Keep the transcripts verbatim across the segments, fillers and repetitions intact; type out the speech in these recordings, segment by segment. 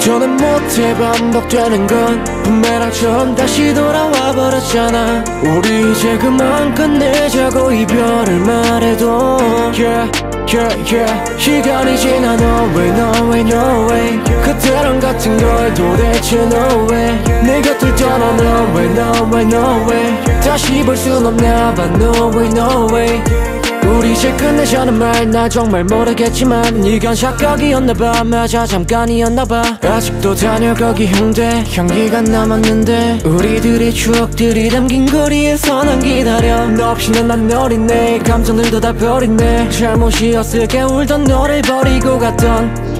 더는 못해 반복되는 건 부메랑처럼 다시 돌아와 버렸잖아. 우리 이제 그만 끝내자고 이별을 말해도 yeah, yeah, yeah. 시간이 지나 no way, no way, no way. 그때랑 같은 걸 도대체 no way. 내 곁을 떠나 no way, no way, no way. 다시 볼 순 없나 봐 no way, no way. 우리 이제 끝내자는 말 나 정말 모르겠지만 이건 착각이었나봐. 맞아 잠깐이었나봐. 아직도 다녀가기 힘돼 향기가 남았는데 우리들의 추억들이 담긴 거리에서 난 기다려. 너 없이는 난 어린애 감정들도 다 버렸네. 잘못이었을게 울던 너를 버리고 갔던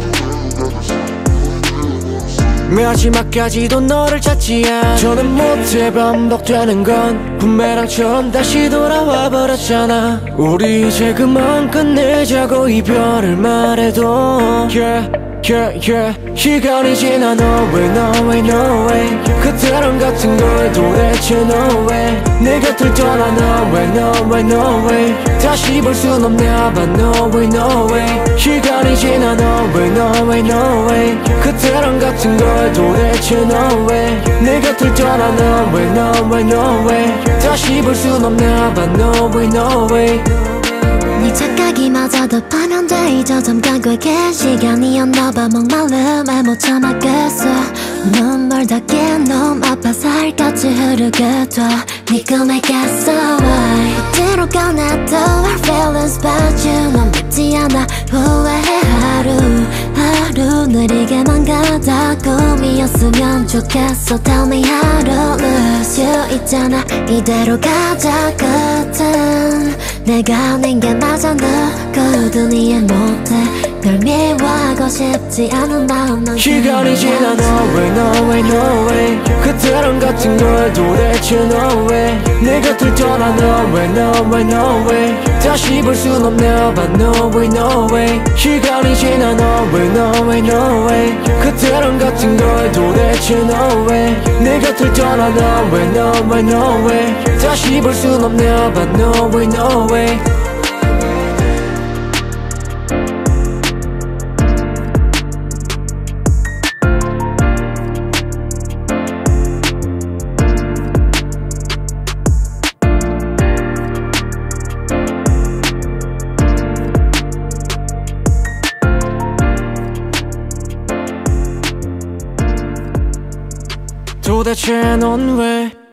마지막까지도 너를 찾지 않아. 더는 못해 반복되는 건 부메랑처럼 다시 돌아와 버렸잖아. 우리 이제 그만 끝내자고 이별을 말해도 yeah, yeah, yeah. 시간이 지나 no way, no way, no way. 그때랑 같은 걸 도대체 no way. 내 곁을 떠나 no way, no way, no way. 다시 볼 순 없나 봐 no way, no way. 시간이 지나 no way, no way, no way. 그때랑 같은 걸 도대체 no way. 내 곁을 떠나 no way, no way, no way. 다시 볼 순 없나 봐 no way, no way. 네 착각이마저도 파면돼 잊어 잠깐 꽤 시간이었나봐. 목마름에 못 참았겠어. 눈물 닦인 놈 아파 살까지 흐르게 돼. 네 꿈에겠어 why. 어디로 가나도 our feelings about you. 넌 믿지 않아 후회해 하루 하루 느리게만 가다 꿈이었으면 좋겠어. Tell me how to lose you 있잖아. 이대로 가자 끝은 내가 아닌 게 맞아. 누구든 이해 못해 널 미워하고 싶지 않은 마음 넌 시간이 지나 no way, no way, no way. 그때랑 같은 걸 도대체 no way. 내 곁을 떠나 no way, no way, no way. 다시 볼 순 없나 봐 no way, no way. 시간이 지나 no way, no way, no way. 그때랑 같은 걸 도대체 no way. 내 곁을 떠나 no way, no way, no way. 다시 볼 순 없나 봐 no way, no way. 도대체 넌 왜